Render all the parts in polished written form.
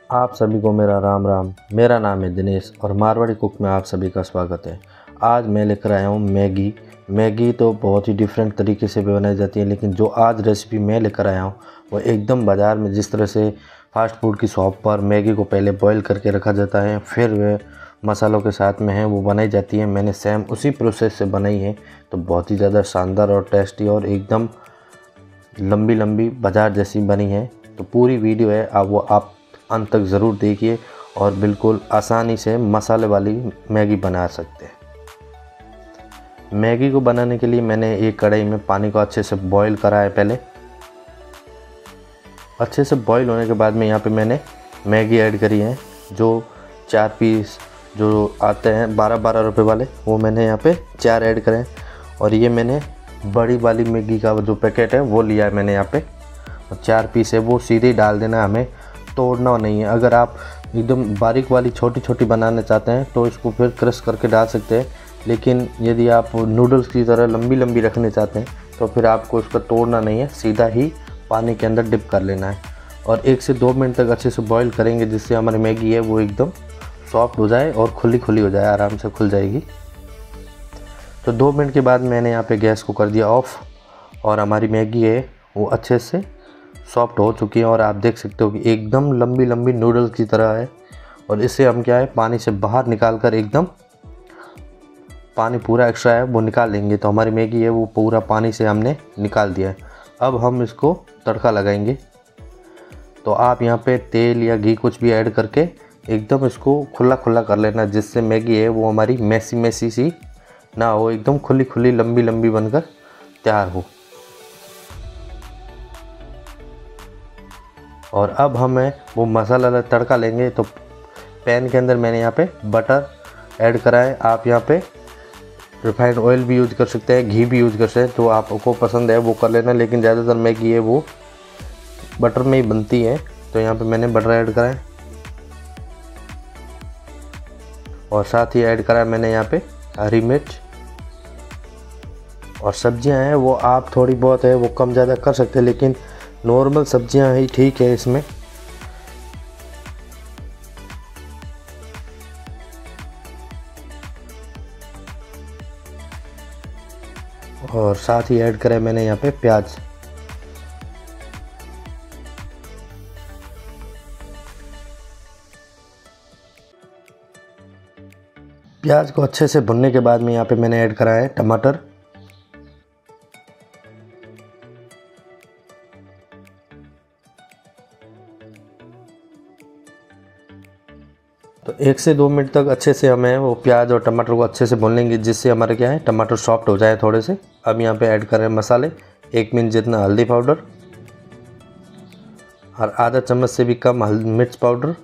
आप सभी को मेरा राम राम। मेरा नाम है दिनेश और मारवाड़ी कुक में आप सभी का स्वागत है। आज मैं लेकर आया हूँ मैगी। मैगी तो बहुत ही डिफरेंट तरीके से बनाई जाती है, लेकिन जो आज रेसिपी मैं लेकर आया हूँ वो एकदम बाज़ार में जिस तरह से फास्ट फूड की शॉप पर मैगी को पहले बॉईल करके रखा जाता है, फिर वह मसालों के साथ में है वो बनाई जाती है। मैंने सेम उसी प्रोसेस से बनाई है, तो बहुत ही ज़्यादा शानदार और टेस्टी और एकदम लंबी लंबी बाज़ार जैसी बनी है। तो पूरी वीडियो है, आप अंत तक ज़रूर देखिए और बिल्कुल आसानी से मसाले वाली मैगी बना सकते हैं। मैगी को बनाने के लिए मैंने एक कढ़ाई में पानी को अच्छे से बॉईल करा है। पहले अच्छे से बॉईल होने के बाद में यहाँ पे मैंने मैगी ऐड करी है। जो 4 पीस जो आते हैं 12-12 रुपए वाले, वो मैंने यहाँ पे 4 ऐड करें। और ये मैंने बड़ी वाली मैगी का जो पैकेट है वो लिया है मैंने यहाँ पे, और 4 पीस है वो सीधे ही डाल देना, हमें तोड़ना नहीं है। अगर आप एकदम बारीक वाली छोटी छोटी बनाना चाहते हैं तो इसको फिर क्रश करके डाल सकते हैं, लेकिन यदि आप नूडल्स की तरह लंबी लंबी रखने चाहते हैं तो फिर आपको इसको तोड़ना नहीं है, सीधा ही पानी के अंदर डिप कर लेना है। और 1 से 2 मिनट तक अच्छे से बॉईल करेंगे, जिससे हमारी मैगी है वो एकदम सॉफ्ट हो जाए और खुली खुली हो जाए, आराम से खुल जाएगी। तो 2 मिनट के बाद मैंने यहाँ पे गैस को कर दिया ऑफ़, और हमारी मैगी है वो अच्छे से सॉफ्ट हो चुकी है। और आप देख सकते हो कि एकदम लंबी लंबी नूडल्स की तरह है। और इसे हम क्या है, पानी से बाहर निकाल कर एकदम पानी पूरा एक्स्ट्रा है वो निकाल लेंगे। तो हमारी मैगी है वो पूरा पानी से हमने निकाल दिया है। अब हम इसको तड़का लगाएंगे। तो आप यहाँ पे तेल या घी कुछ भी ऐड करके एकदम इसको खुला खुला कर लेना, जिससे मैगी है वो हमारी मैसी मैसी सी ना हो, एकदम खुली खुली लंबी लंबी बनकर तैयार हो। और अब हमें वो मसाला तड़का लेंगे। तो पैन के अंदर मैंने यहाँ पे बटर ऐड करा है। आप यहाँ पे रिफाइंड ऑयल भी यूज़ कर सकते हैं, घी भी यूज़ कर सकते हैं, तो आपको पसंद है वो कर लेना, लेकिन ज़्यादातर मैगी है वो बटर में ही बनती है। तो यहाँ पे मैंने बटर ऐड करा है, और साथ ही ऐड करा है मैंने यहाँ पे हरी मिर्च। और सब्जियां हैं वो आप थोड़ी बहुत है वो कम ज़्यादा कर सकते हैं, लेकिन नॉर्मल सब्जियां ही ठीक है इसमें। और साथ ही ऐड करें मैंने यहाँ पे प्याज। प्याज को अच्छे से भुनने के बाद में यहाँ पे मैंने ऐड करा है टमाटर। तो 1 से 2 मिनट तक अच्छे से हमें वो प्याज और टमाटर को अच्छे से भून लेंगे, जिससे हमारे क्या है टमाटर सॉफ्ट हो जाए थोड़े से। अब यहाँ पे ऐड करें मसाले, 1 मिनट जितना हल्दी पाउडर, और आधा चम्मच से भी कम मिर्च पाउडर,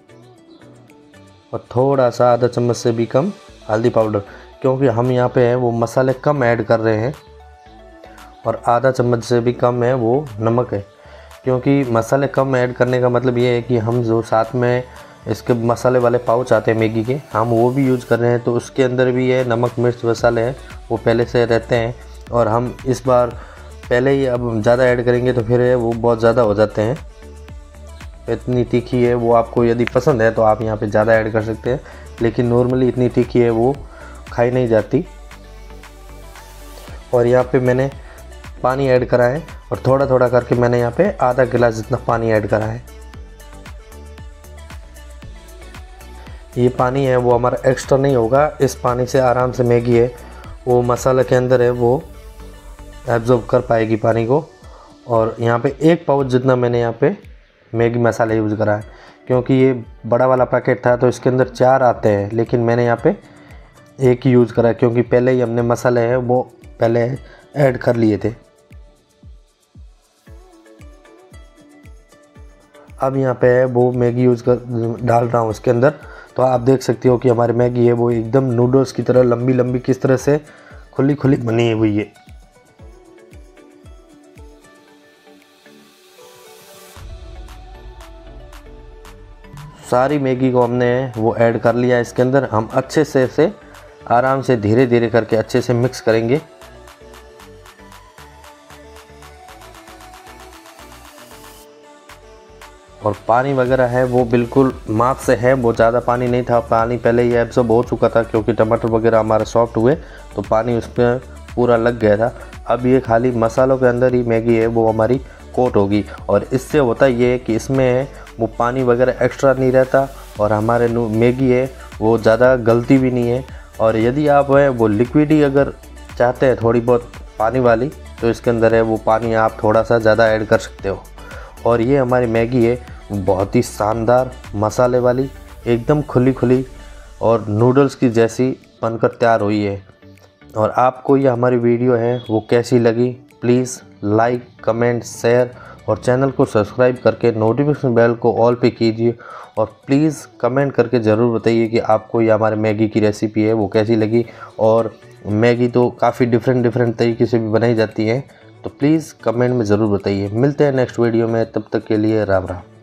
और थोड़ा सा आधा चम्मच से भी कम हल्दी पाउडर, क्योंकि हम यहाँ पे है वो मसाले कम ऐड कर रहे हैं। और आधा चम्मच से भी कम है वो नमक है, क्योंकि मसाले कम ऐड करने का मतलब ये है कि हम जो साथ में इसके मसाले वाले पाउच आते हैं मैगी के, हम वो भी यूज़ कर रहे हैं। तो उसके अंदर भी ये नमक मिर्च मसाले हैं वो पहले से रहते हैं, और हम इस बार पहले ही अब ज़्यादा ऐड करेंगे तो फिर वो बहुत ज़्यादा हो जाते हैं। इतनी तीखी है वो आपको यदि पसंद है तो आप यहाँ पे ज़्यादा ऐड कर सकते हैं, लेकिन नॉर्मली इतनी तीखी है वो खाई नहीं जाती। और यहाँ पे मैंने पानी ऐड करा है, और थोड़ा थोड़ा करके मैंने यहाँ पे आधा गिलास जितना पानी ऐड करा है। ये पानी है वो हमारा एक्स्ट्रा नहीं होगा, इस पानी से आराम से मैगी है वो मसाला के अंदर है वो एब्जॉर्ब कर पाएगी पानी को। और यहाँ पे 1 पाउच जितना मैंने यहाँ पे मैगी मसाला यूज़ करा है, क्योंकि ये बड़ा वाला पैकेट था तो इसके अंदर 4 आते हैं, लेकिन मैंने यहाँ पे 1 ही यूज़ करा है, क्योंकि पहले ही हमने मसाले हैं वो पहले ऐड कर लिए थे। अब यहाँ पे है वो मैगी यूज़ कर डाल रहा हूँ इसके अंदर। तो आप देख सकते हो कि हमारी मैगी है वो एकदम नूडल्स की तरह लंबी लंबी किस तरह से खुली खुली बनी हुई है। सारी मैगी को हमने वो ऐड कर लिया इसके अंदर। हम अच्छे से इसे आराम से धीरे धीरे करके अच्छे से मिक्स करेंगे। और पानी वगैरह है वो बिल्कुल माप से है, बहुत ज़्यादा पानी नहीं था। पानी पहले ही एब्जॉर्ब हो चुका था क्योंकि टमाटर वगैरह हमारे सॉफ्ट हुए तो पानी उसमें पूरा लग गया था। अब ये खाली मसालों के अंदर ही मैगी है वो हमारी कोट होगी, और इससे होता ये है कि इसमें वो पानी वगैरह एक्स्ट्रा नहीं रहता और हमारे मैगी है वो ज़्यादा गलती भी नहीं है। और यदि आप है वो लिक्विड ही अगर चाहते हैं थोड़ी बहुत पानी वाली, तो इसके अंदर है वो पानी आप थोड़ा सा ज़्यादा ऐड कर सकते हो। और ये हमारी मैगी है बहुत ही शानदार मसाले वाली, एकदम खुली खुली और नूडल्स की जैसी बनकर तैयार हुई है। और आपको ये हमारी वीडियो है वो कैसी लगी, प्लीज़ लाइक, कमेंट, शेयर और चैनल को सब्सक्राइब करके नोटिफिकेशन बेल को ऑल पे कीजिए। और प्लीज़ कमेंट करके ज़रूर बताइए कि आपको ये हमारे मैगी की रेसिपी है वो कैसी लगी। और मैगी तो काफ़ी डिफरेंट तरीके से भी बनाई जाती है, तो प्लीज़ कमेंट में ज़रूर बताइए। मिलते हैं नेक्स्ट वीडियो में, तब तक के लिए राम राम।